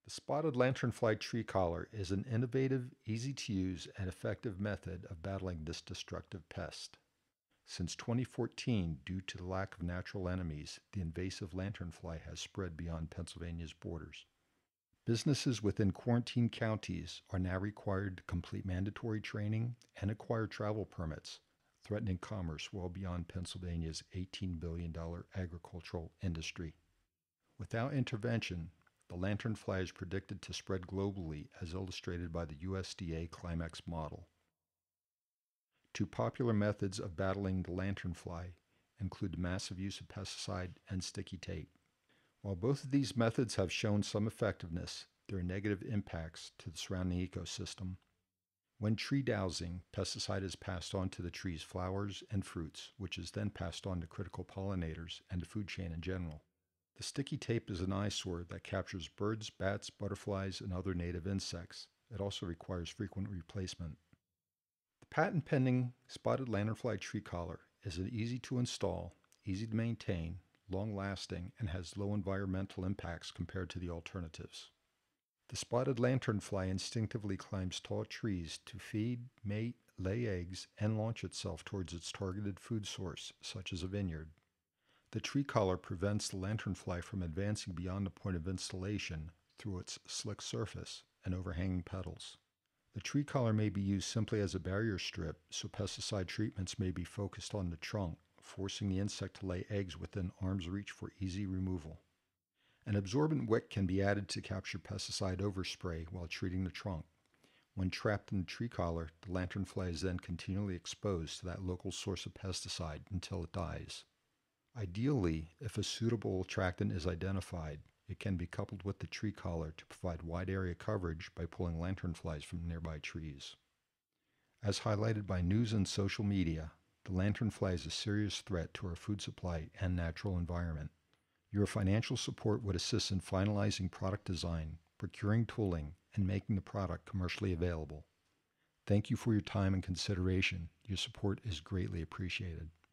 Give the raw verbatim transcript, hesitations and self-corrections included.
The Spotted Lanternfly Tree Collar is an innovative, easy-to-use, and effective method of battling this destructive pest. Since twenty fourteen, due to the lack of natural enemies, the invasive lanternfly has spread beyond Pennsylvania's borders. Businesses within quarantine counties are now required to complete mandatory training and acquire travel permits, threatening commerce well beyond Pennsylvania's eighteen billion dollars agricultural industry. Without intervention, the lanternfly is predicted to spread globally, as illustrated by the U S D A Climax model. Two popular methods of battling the lanternfly include the massive use of pesticide and sticky tape. While both of these methods have shown some effectiveness, there are negative impacts to the surrounding ecosystem. When tree dowsing, pesticide is passed on to the tree's flowers and fruits, which is then passed on to critical pollinators and the food chain in general. The sticky tape is an eyesore that captures birds, bats, butterflies, and other native insects. It also requires frequent replacement. The patent-pending Spotted Lanternfly Tree Collar is an easy-to-install, easy to maintain, long-lasting, and has low environmental impacts compared to the alternatives. The spotted lanternfly instinctively climbs tall trees to feed, mate, lay eggs, and launch itself towards its targeted food source, such as a vineyard. The tree collar prevents the lanternfly from advancing beyond the point of installation through its slick surface and overhanging petals. The tree collar may be used simply as a barrier strip, so pesticide treatments may be focused on the trunk, forcing the insect to lay eggs within arm's reach for easy removal. An absorbent wick can be added to capture pesticide overspray while treating the trunk. When trapped in the tree collar, the lanternfly is then continually exposed to that local source of pesticide until it dies. Ideally, if a suitable attractant is identified, it can be coupled with the tree collar to provide wide area coverage by pulling lanternflies from nearby trees. As highlighted by news and social media, the lanternfly is a serious threat to our food supply and natural environment. Your financial support would assist in finalizing product design, procuring tooling, and making the product commercially available. Thank you for your time and consideration. Your support is greatly appreciated.